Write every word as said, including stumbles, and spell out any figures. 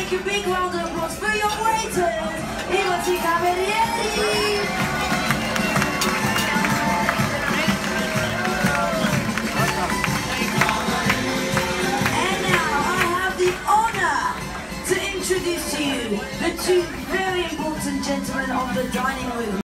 make a big round of applause for your waiters, i vostri camerieri. And now I have the honor to introduce to you the two very important gentlemen of the dining room.